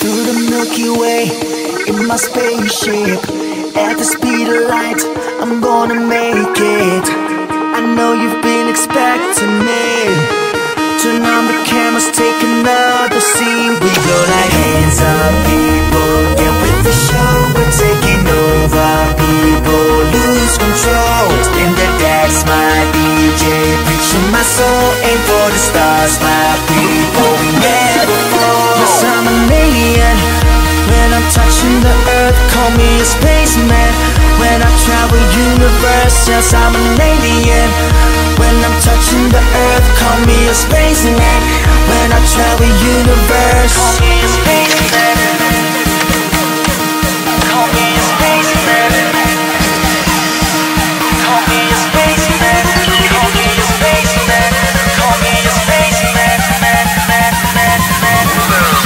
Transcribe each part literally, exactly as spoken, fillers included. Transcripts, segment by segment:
Through the Milky Way, in my spaceship, at the speed of light, I'm gonna make it. I know you've been expecting me. Turn on the cameras, take another scene. We go like hands up, people, get with the show. We're taking over, people, lose control. Spin the decks, my D J, preaching my soul. Aim for the stars, my people, we never fall. Yes, I'm an alien. When I'm touching the earth, call me a spaceman. When I travel universe, yes, I'm an alien. When I'm touching the earth, call me a spaceman. When I travel universe, call me a spaceman. Call me a spaceman. Call me a spaceman. Call me a spaceman. Call me a spaceman. Man, man, man, man, man.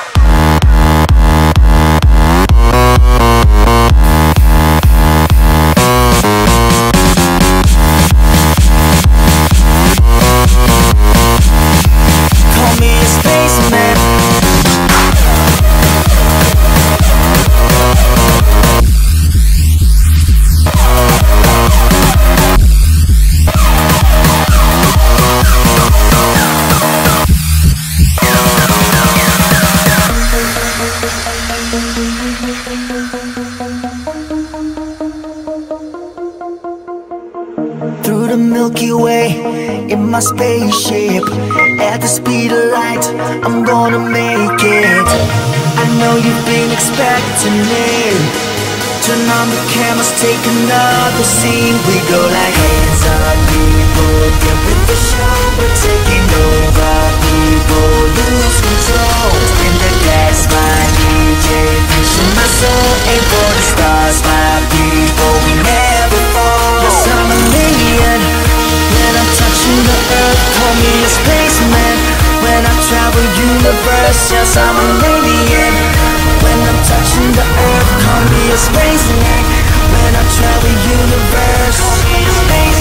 Through the Milky Way, in my spaceship, at the speed of light, I'm gonna make it. I know you've been expecting me. Turn on the cameras, take another scene. We go like hands up, people, get with the show. We're taking over, people, lose control. Spin the decks, my D J, pushing my soul. Aim for the stars, my people, we never fall. Yes, I'm an alien. When I'm touching the earth, call me a spaceman. When I travel universe, yes, I'm an alien. When I'm touching the earth, call me a spaceman. When I travel universe, call me a spaceman.